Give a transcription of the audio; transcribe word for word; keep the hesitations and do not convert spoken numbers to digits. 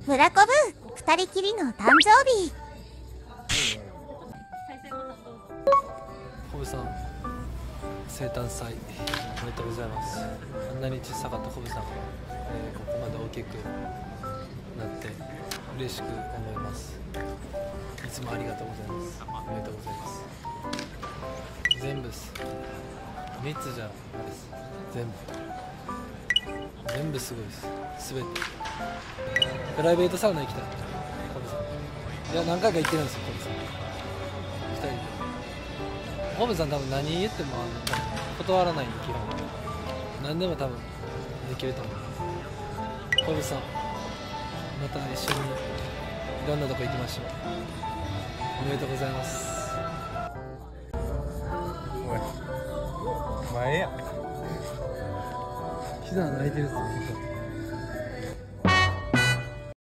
村コブ二人きりの誕生日。 コブさん生誕祭おめでとうございます。あんなに小さかったコブさんが、えー、ここまで大きくなって嬉しく思います。いつもありがとうございます。おめでとうございます。全部ですみっつじゃあれです。全部全部すごいです。すべてプライベートサウナ行きたいコブさん。いや何回か行ってるんですよコブさんふたりで。コブさん多分何言ってもあの断らないんで基本何でも多分できると思います。コブさんまた一緒にいろんなとこ行きましょう。おめでとうございます。 おい前や膝泣いてるっすよ。